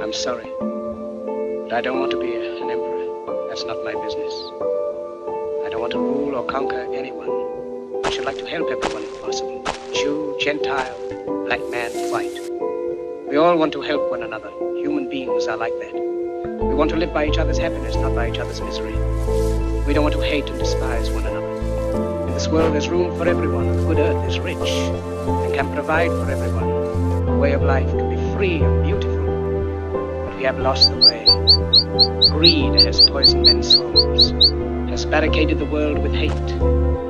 I'm sorry, but I don't want to be an emperor. That's not my business. I don't want to rule or conquer anyone. I should like to help everyone if possible. Jew, Gentile, black man, white. We all want to help one another. Human beings are like that. We want to live by each other's happiness, not by each other's misery. We don't want to hate and despise one another. In this world there's room for everyone. The good earth is rich and can provide for everyone. The way of life can be free and beautiful. But we have lost the way. Greed has poisoned men's souls, has barricaded the world with hate.